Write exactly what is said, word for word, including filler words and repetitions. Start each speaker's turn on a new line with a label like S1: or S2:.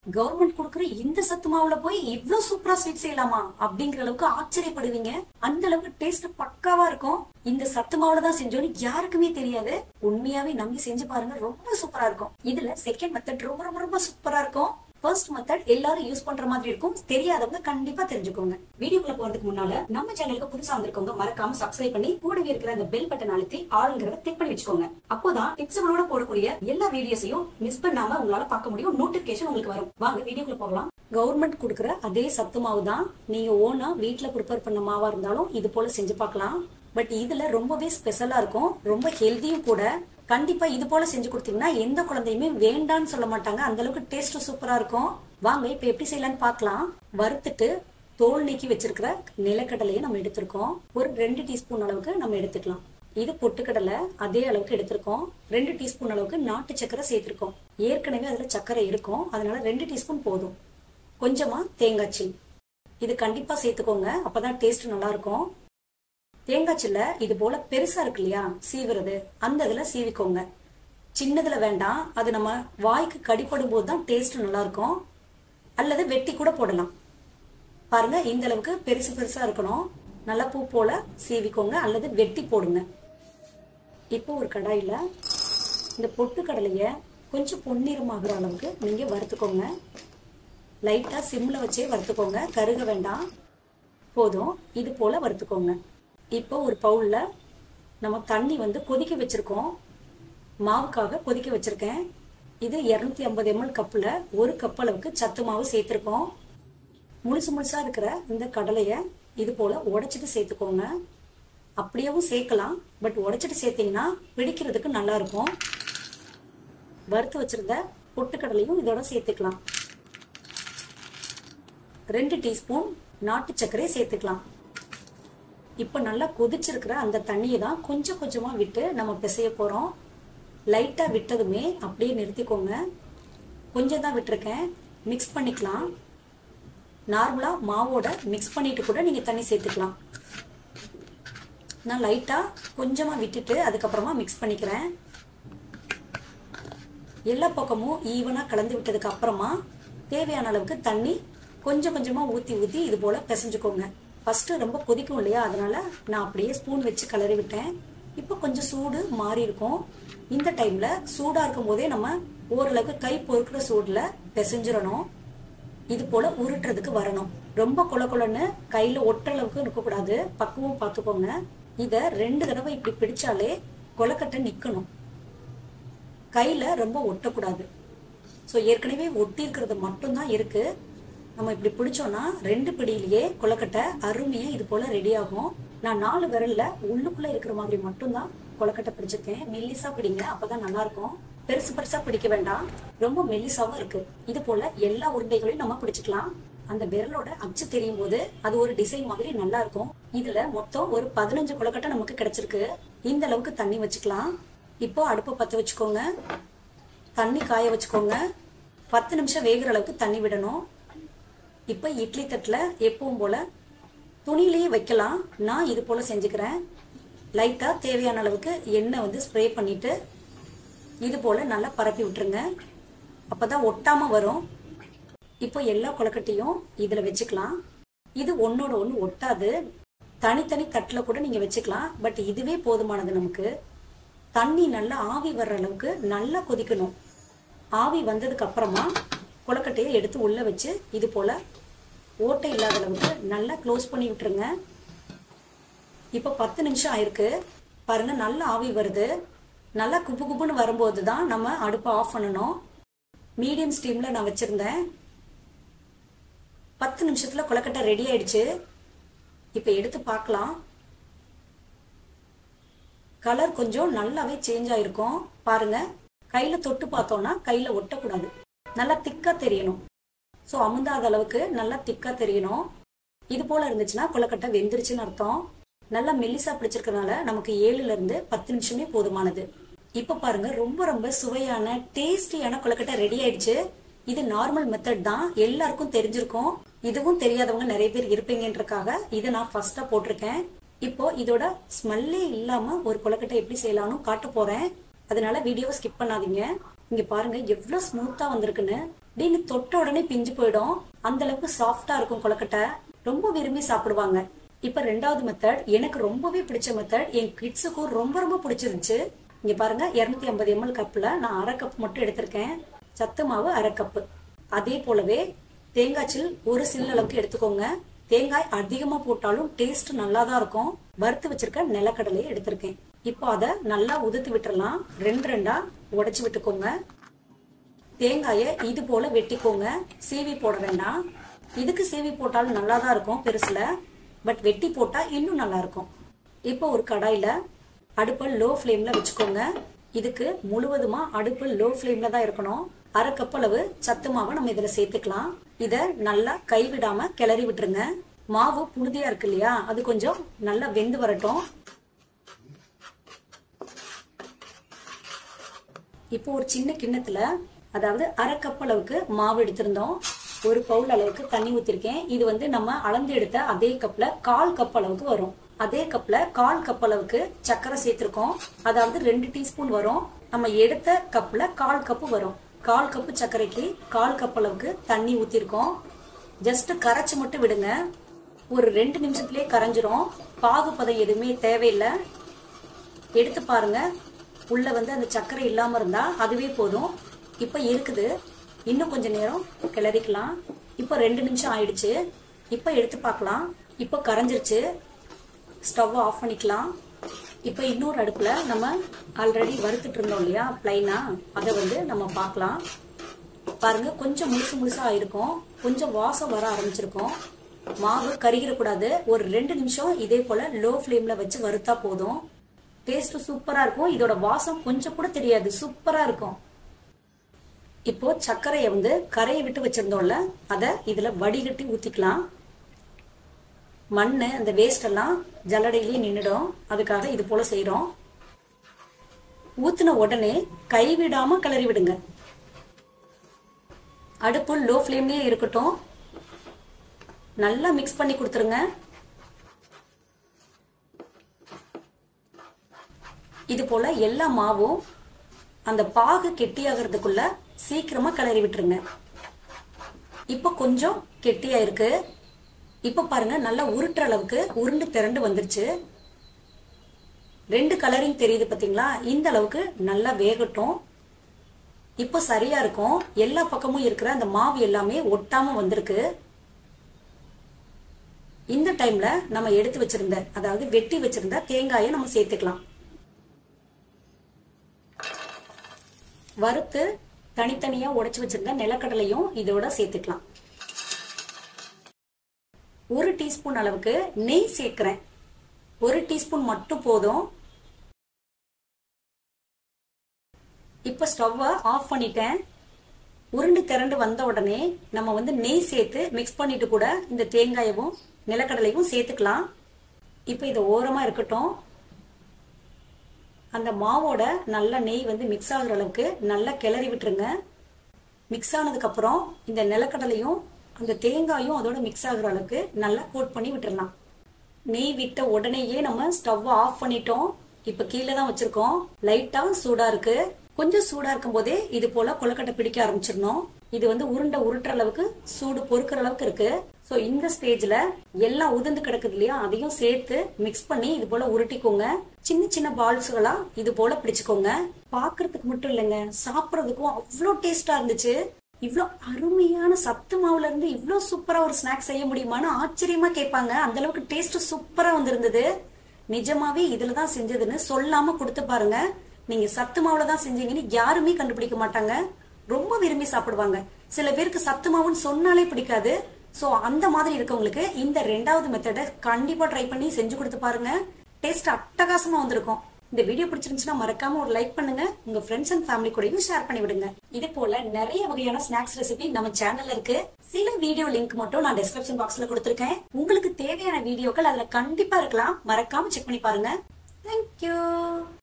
S1: Government கொடுக்குற இந்த சத்து மாவுல போய் இவ்ளோ சூப்பரா ஸ்வீட் செய்யலாமா அப்படிங்கிற அளவுக்கு ஆச்சரியப்படுவீங்க. அந்த அளவுக்கு டேஸ்ட் பக்காவா இருக்கும். இந்த சத்து மாவுல தான் செஞ்சோன்னு யாருக்குமே தெரியாது. உண்மையாவே நம்பி செஞ்சு பாருங்க, ரொம்ப சூப்பரா இருக்கும். இதுல செகண்ட் மெத்தட் ரொம்ப ரொம்ப ரொம்ப சூப்பரா இருக்கும். ஃபர்ஸ்ட் மெத்தட் எல்லாரும் யூஸ் பண்ற மாதிரி இருக்கும். தெரியாதவங்க கண்டிப்பா தெரிஞ்சுக்கோங்க. வீடியோக்குள்ள போறதுக்கு முன்னால நம்ம சேனலுக்கு புதுசா வந்திருக்கவங்க மறக்காம சப்ஸ்கிரைப் பண்ணி கூடவே இருக்கிற அந்த பெல் பட்டன் அழுத்தி ஆளுங்கிறத கிளிக் பண்ணி வச்சுக்கோங்க. அப்போதான் டிப்ஸ்களோட போடக்கூடிய எல்லா வீடியோஸையும் மிஸ் பண்ணாம உங்களால பார்க்க முடியும். நோட்டிபிகேஷன் உங்களுக்கு வரும். வாங்க வீடியோக்குள்ள போகலாம். கவர்மெண்ட் கொடுக்குற அதே சத்து மாவு தான் நீங்க ஓனா வீட்டுல ப்ரிப்பேர் பண்ண மாவா இருந்தாலும் இது போல செஞ்சு பார்க்கலாம். பட் இதுல ரொம்பவே ஸ்பெஷலா இருக்கும், ரொம்ப ஹெல்தியும் கூட. கண்டிப்பா இது போல செஞ்சு கொடுத்தீங்கன்னா எந்த குழந்தையுமே வேண்டான்னு சொல்ல மாட்டாங்க. அந்த அளவுக்கு டேஸ்ட் சூப்பரா இருக்கும். வாங்க இப்ப எப்படி செய்யலாம்னு பார்க்கலாம். வறுத்துட்டு தோல் நீக்கி வச்சிருக்கிற நிலக்கடலையை நம்ம எடுத்திருக்கோம். ஒரு ரெண்டு டீஸ்பூன் அளவுக்கு நம்ம எடுத்துக்கலாம். இது பொட்டுக்கடலை அதே அளவுக்கு எடுத்திருக்கோம். ரெண்டு டீஸ்பூன் அளவுக்கு நாட்டு சக்கரை சேர்த்திருக்கோம். ஏற்கனவே அதுல சக்கரை இருக்கும், அதனால ரெண்டு டீஸ்பூன் போதும். கொஞ்சமா தேங்காய் சில் இது கண்டிப்பா சேர்த்துக்கோங்க, அப்பதான் டேஸ்ட் நல்லா இருக்கும். தேங்காய் சில்ல இது போல பெருசா இருக்கு இல்லையா சீவுறது, அந்த இதுல சீவிக்கோங்க. சின்னதுல வேண்டாம், அது நம்ம வாய்க்கு கடிப்படும் போது தான் டேஸ்ட் நல்லா இருக்கும். அல்லது வெட்டி கூட போடலாம். பாருங்க இந்த அளவுக்கு பெருசு பெருசா இருக்கணும். நல்லா பூ போல சீவிக்கோங்க அல்லது வெட்டி போடுங்க. இப்போ ஒரு கடாயில இந்த பொட்டுக்கடலைய கொஞ்சம் பொன்னிறமாகிற அளவுக்கு நீங்க வறுத்துக்கோங்க. லைட்டா சிம்ல வச்சே வறுத்துக்கோங்க, கருக வேண்டாம். போதும், இது போல வறுத்துக்கோங்க. இப்போ ஒரு பவுல்ல நம்ம தண்ணி வந்து கொதிக்க வச்சிருக்கோம். மாவுக்காக கொதிக்க வச்சிருக்கேன். இது இருநூத்தி ஐம்பது எம்எல் கப்ல ஒரு கப் அளவுக்கு சத்து மாவு சேர்த்திருக்கோம். முழுசு முழுசா இருக்கிற இந்த கடலைய இது போல உடைச்சிட்டு சேர்த்துக்கோங்க. அப்படியேவும் சேர்க்கலாம், பட் உடைச்சிட்டு சேர்த்தீங்கன்னா பிடிக்கிறதுக்கு நல்லா இருக்கும். வறுத்து வச்சிருந்த பொட்டுக்கடலையும் இதோட சேர்த்துக்கலாம். ரெண்டு டீஸ்பூன் நாட்டு சர்க்கரை சேர்த்துக்கலாம். இப்ப நல்லா கொதிச்சிருக்கிற அந்த தண்ணியை தான் கொஞ்சம் கொஞ்சமா விட்டு நம்ம பிசைய போறோம். லைட்டா விட்டதுமே அப்படியே நிறுத்திக்கோங்க. கொஞ்சம் தான் விட்டுருக்கேன், மிக்ஸ் பண்ணிக்கலாம். நார்மலா மாவோட மிக்ஸ் பண்ணிட்டு கூட நீங்க தண்ணி சேர்த்துக்கலாம். நான் லைட்டா கொஞ்சமா விட்டுட்டு அதுக்கப்புறமா மிக்ஸ் பண்ணிக்கிறேன். எல்லா பக்கமும் ஈவனா கலந்து விட்டதுக்கு அப்புறமா தேவையான அளவுக்கு தண்ணி கொஞ்சம் கொஞ்சமா ஊத்தி ஊத்தி இது போல பிசைஞ்சுக்கோங்க. ஃபர்ஸ்ட் ரொம்ப கொதிக்கும் இல்லையா, அதனால நான் அப்படியே ஸ்பூன் வச்சு கலரி விட்டேன். இப்போ கொஞ்சம் சூடு மாறி இருக்கும். இந்த டைம்ல சூடா இருக்கும் போதே நம்ம ஓரளவுக்கு கை பொறுக்கிற சூடுல பிசைஞ்சிடணும். இது போல உருட்டுறதுக்கு வரணும். ரொம்ப கொல கொலன்னு கையில ஒட்டுற அளவுக்கு இருக்கக்கூடாது, பக்குவம் பார்த்துக்கோங்க. இத ரெண்டு தடவை இப்படி பிடிச்சாலே கொலக்கட்டை நிக்கணும், கையில ரொம்ப ஒட்டக்கூடாது. ஸோ ஏற்கனவே ஒட்டி இருக்கிறது மட்டும்தான் இருக்கு. நம்ம இப்படி பிடிச்சோம்னா ரெண்டு பிடியிலேயே கொலக்கட்டை அருமையா இது போல ரெடி ஆகும். நான் நாலு விரல்ல உள்ளுக்குள்ள இருக்கிற மாதிரி மட்டும்தான் கொலக்கட்டை பிடிச்சிருக்கேன். மெல்லிசா பிடிங்க, அப்பதான் நல்லா இருக்கும். பெருசு பெருசா பிடிக்க வேண்டாம், ரொம்ப மெல்லிசாவும் இருக்கு. இது போல எல்லா உருண்டைகளையும் நம்ம பிடிச்சிக்கலாம். அந்த விரலோட அச்சு தெரியும் போது அது ஒரு டிசைன் மாதிரி நல்லா இருக்கும். இதுல மொத்தம் ஒரு பதினஞ்சு கொலக்கட்டை நமக்கு கிடைச்சிருக்கு. இந்த அளவுக்கு தண்ணி வச்சுக்கலாம். இப்போ அடுப்பை பத்த வச்சுக்கோங்க, தண்ணி காய வச்சுக்கோங்க. பத்து நிமிஷம் வேகிற அளவுக்கு தண்ணி விடணும். இப்ப இட்லி தட்டுல எப்பவும் போல துணியிலேயே வைக்கலாம். நான் இது போல செஞ்சுக்கிறேன். லைட்டா தேவையான அளவுக்கு எண்ணெய் வந்து ஸ்ப்ரே பண்ணிட்டு இது போல நல்லா பரப்பி விட்டுருங்க, அப்பதான் ஒட்டாம வரும். இப்போ எல்லா கொலக்கட்டையும் இதுல வச்சுக்கலாம். இது ஒன்னோட ஒண்ணு ஒட்டாது, தனித்தனி தட்டுல கூட நீங்க வச்சுக்கலாம். பட் இதுவே போதுமானது நமக்கு. தண்ணி நல்லா ஆவி வர்ற அளவுக்கு நல்லா கொதிக்கணும். ஆவி வந்ததுக்கு அப்புறமா கொலக்கட்டையை எடுத்து உள்ள வச்சு இது போல ஓட்டை இல்லாத அளவுக்கு நல்லா க்ளோஸ் பண்ணி விட்டுருங்க. இப்ப பத்து நிமிஷம் ஆயிருக்கு பாருங்க, நல்லா ஆவி வருது. நல்லா குப்பு குப்புன்னு வரும்போது தான் நம்ம அடுப்பை ஆஃப் பண்ணணும். மீடியம் ஸ்டீம்ல நான் வச்சிருந்தேன். பத்து நிமிஷத்துல கொலக்கட்டை ரெடி ஆயிடுச்சு. இப்ப எடுத்து பார்க்கலாம். கலர் கொஞ்சம் நல்லாவே சேஞ்ச் ஆயிருக்கும் பாருங்க. கையில தொட்டு பார்த்தோம்னா கையில ஒட்டக்கூடாது, நல்லா திக்கா தெரியணும். ஸோ அமுந்தாத அளவுக்கு நல்லா திக்கா தெரியணும். இது போல இருந்துச்சுன்னா கொலக்கட்டை வெந்துருச்சுன்னு அர்த்தம். நல்லா மெல்லிசா பிடிச்சிருக்கனால நமக்கு ஏழுல இருந்து பத்து நிமிஷமே போதுமானது. இப்ப பாருங்க, ரொம்ப ரொம்ப சுவையான டேஸ்டியான கொலக்கட்டை ரெடி ஆயிடுச்சு. இது நார்மல் மெத்தட் தான், எல்லாருக்கும் தெரிஞ்சிருக்கும். இதுவும் தெரியாதவங்க நிறைய பேர் இருப்பீங்கன்றக்காக இதை நான் ஃபர்ஸ்டா போட்டிருக்கேன். இப்போ இதோட ஸ்மெல்லே இல்லாம ஒரு கொலக்கட்டை எப்படி செய்யலாம்னு காட்ட போறேன். அதனால வீடியோவை ஸ்கிப் பண்ணாதீங்க. இங்க பாருங்க எவ்வளவு ஸ்மூத்தா வந்திருக்குன்னு. நீங்க தொட்ட உடனே பிஞ்சு போயிடும். அந்த அளவுக்கு சாஃப்டா இருக்கும் கொழுக்கட்டை. ரொம்ப விரும்பி சாப்பிடுவாங்க. இப்ப ரெண்டாவது மெத்தட் எனக்கு ரொம்பவே பிடிச்ச மெத்தட். என் கிட்ஸுக்கும் ரொம்ப ரொம்ப பிடிச்சிருந்துச்சு. இங்க பாருங்க இருநூத்தி ஐம்பது எம்எல் கப்ல நான் அரை கப் மட்டும் எடுத்திருக்கேன். சத்து மாவு அரை கப்பு. அதே போலவே தேங்காய் சில் ஒரு சில் அளவுக்கு எடுத்துக்கோங்க. தேங்காய் அதிகமா போட்டாலும் டேஸ்ட் நல்லா தான் இருக்கும். வறுத்து வச்சிருக்க நிலக்கடலையை எடுத்திருக்கேன். இப்போ அதை நல்லா உதுத்து விட்டுறலாம். ரெண்டு ரெண்டா உடைச்சு விட்டுக்கோங்க. தேங்காயை இது போல வெட்டிக்கோங்க. சீவி போட வேண்டாம். இதுக்கு சீவி போட்டாலும் நல்லா தான் இருக்கும் பெருசுல. பட் வெட்டி போட்டா இன்னும் நல்லா இருக்கும். இப்போ ஒரு கடாயில அடுப்பை லோ ஃப்ளேம்ல வச்சுக்கோங்க. இதுக்கு முழுவதுமா அடுப்பு லோ ஃப்ளேம்ல தான் இருக்கணும். அரை கப் அளவு சத்து மாவை நம்ம இதுல சேர்த்துக்கலாம். இத நல்லா கைவிடாம கிளறி விட்டுருங்க. மாவு புழுதியா இருக்கு இல்லையா, அது கொஞ்சம் நல்லா வெந்து வரட்டும். இப்போ ஒரு சின்ன கிண்ணத்துல, அதாவது அரை கப் அளவுக்கு மாவு எடுத்திருந்தோம். ஒரு பவுல் அளவுக்கு தண்ணி ஊத்திருக்கேன். இது வந்து நம்ம அளந்து எடுத்த அதே கப்ல கால் கப் அளவுக்கு வரும். அதே கப்ல கால் கப் அளவுக்கு சர்க்கரை சேர்த்திருக்கோம். அதாவது ரெண்டு டீஸ்பூன் வரும். நம்ம எடுத்த கப்ல கால் கப்பு வரும். கால் கப்பு சர்க்கரைக்கு கால் கப் அளவுக்கு தண்ணி ஊத்திருக்கோம். ஜஸ்ட் கரைச்சு மட்டும் விடுங்க. ஒரு ரெண்டு நிமிஷத்துலயே கரைஞ்சிரும். பாகுபதம் எதுவுமே தேவையில்லை. எடுத்து பாருங்க. உள்ள வந்து அந்த சர்க்கரை இல்லாம இருந்தா அதுவே போதும். இப்ப இருக்குது. இன்னும் கொஞ்ச நேரம் கிளறிக்கலாம். இப்ப ரெண்டு நிமிஷம் ஆயிடுச்சு. இப்ப எடுத்து பார்க்கலாம். இப்ப கரைஞ்சிருச்சு. ஸ்டவ் ஆஃப் பண்ணிக்கலாம். இப்ப இன்னொரு அடுப்புல நம்ம ஆல்ரெடி வறுத்துட்டு இருந்தோம் இல்லையா பிளைனா, அதை வந்து நம்ம பார்க்கலாம். பாருங்க கொஞ்சம் முழுசு முழுசா ஆயிருக்கும். கொஞ்சம் வாசம் வர ஆரம்பிச்சிருக்கும். மாவு கருகிற கூடாது. ஒரு ரெண்டு நிமிஷம் இதே போல லோ ஃப்ளேம்ல வச்சு வறுத்தா போதும். டேஸ்ட் சூப்பரா இருக்கும். இதோட வாசம் கொஞ்சம் கூட தெரியாது. சூப்பரா இருக்கும். இப்போ சர்க்கரையை வந்து கரையை விட்டு வச்சிருந்தோம்ல, அதை இதுல வடிகட்டி ஊத்திக்கலாம். மண்ணு அந்த வேஸ்ட் எல்லாம் ஜல்லடையிலேயே நின்னுடும். அதுக்காக இது போல செய்யறோம். ஊத்துன உடனே கைவிடாம கிளறி விடுங்க. அடுப்பு லோ ஃப்ளேம்லயே இருக்கட்டும். நல்லா மிக்ஸ் பண்ணி கொடுத்துருங்க. இது போல எல்லா மாவும் அந்த பாகு கெட்டியாகிறதுக்குள்ள சீக்கிரமா கிளறி விட்டுருங்க. இப்ப கொஞ்சம் கெட்டியா இருக்கு. இப்ப பாருங்க நல்லா உருட்டுற அளவுக்கு உருண்டு திரண்டு வந்துருச்சு. ரெண்டு கலரிங் தெரியுது பாத்தீங்களா? இந்த அளவுக்கு நல்லா வேகட்டும். இப்ப சரியா இருக்கும். எல்லா பக்கமும் இருக்கிற அந்த மாவு எல்லாமே ஒட்டாம வந்திருக்கு. இந்த டைம்ல நம்ம எடுத்து வச்சிருந்த, அதாவது வெட்டி வச்சிருந்த தேங்காயை நம்ம சேர்த்துக்கலாம். வறுத்து தனித்தனியா உடைச்சு வச்சிருந்த நிலக்கடலையும் இதோட சேர்த்துக்கலாம். ஒரு டீஸ்பூன் அளவுக்கு நெய் சேர்க்கிறேன். ஒரு டீஸ்பூன் மட்டும் போதும். இப்ப ஸ்டவ்வை ஆஃப் பண்ணிட்டேன். உருண்டு திரண்டு வந்த உடனே நம்ம வந்து நெய் சேர்த்து மிக்ஸ் பண்ணிட்டு கூட இந்த தேங்காயவும் நிலக்கடலையும் சேர்த்துக்கலாம். இப்ப இது ஓரமா இருக்கட்டும். அந்த மாவோட நல்ல நெய் வந்து மிக்ஸ் ஆகுற அளவுக்கு நல்லா கிளறி விட்டுருங்க. மிக்ஸ் ஆனதுக்கு அப்புறம் இந்த நிலக்கடலையும் அந்த தேங்காயும் அதோட மிக்ஸ் ஆகுற அளவுக்கு நல்லா கோட் பண்ணி விட்டுறலாம். நெய் விட்ட உடனேயே நம்ம ஸ்டவ் ஆஃப் பண்ணிட்டோம். இப்ப கீழே தான் வச்சிருக்கோம். லைட்டா சூடா இருக்கு. கொஞ்சம் சூடா இருக்கும் போதே இது போல கொழுக்கட்டை பிடிக்க ஆரம்பிச்சிடணும். இது வந்து உருண்டை உருட்டுற அளவுக்கு சூடு பொறுக்கிற அளவுக்கு இருக்கு. சோ இந்த ஸ்டேஜ்ல எல்லாம் உதிர்ந்து கிடக்குது இல்லையா, அதையும் சேர்த்து மிக்ஸ் பண்ணி இது போல உருட்டிக்கோங்க. சின்ன சின்ன பால்ஸ்களா இது போல பிடிச்சுக்கோங்க. பாக்குறதுக்கு மட்டும் இல்லைங்க, சாப்பிடறதுக்கும் அவ்வளோ டேஸ்டா இருந்துச்சு. இவ்வளோ அருமையான சத்து மாவுல இருந்து இவ்வளோ சூப்பரா ஒரு ஸ்நாக்ஸ் செய்ய முடியுமான்னு ஆச்சரியமா கேட்பாங்க. அந்த அளவுக்கு டேஸ்ட் சூப்பரா வந்திருந்தது. நிஜமாவே இதுலதான் செஞ்சதுன்னு சொல்லாம கொடுத்து பாருங்க. நீங்க சத்து மாவுல தான் செஞ்சீங்கன்னு யாருமே கண்டுபிடிக்க மாட்டாங்க. ரொம்ப விரும்பி சாப்பிடுவாங்க. சில பேருக்கு சத்து மாவுன்னு சொன்னாலே பிடிக்காது. சோ அந்த மாதிரி இருக்கவங்களுக்கு இந்த ரெண்டாவது மெத்தடை கண்டிப்பா ட்ரை பண்ணி செஞ்சு கொடுத்து பாருங்க. டேஸ்ட் அட்டகாசமா வந்திருக்கும். இந்த வீடியோ பிடிச்சிருந்துச்சுன்னா மறக்காம ஒரு லைக் பண்ணுங்க. உங்க ஃப்ரெண்ட்ஸ் அண்ட் ஃபேமிலி கூடயும் ஷேர் பண்ணி விடுங்க. இது போல நிறைய வகையான ஸ்நாக்ஸ் ரெசிபி நம்ம சேனல்ல இருக்கு. சில வீடியோ லிங்க் மட்டும் நான் டிஸ்கிரிப்ஷன் பாக்ஸ்ல கொடுத்திருக்கேன். உங்களுக்கு தேவையான வீடியோக்கள் அதுல கண்டிப்பா இருக்கலாம். மறக்காம செக் பண்ணி பாருங்க. தேங்க்யூ.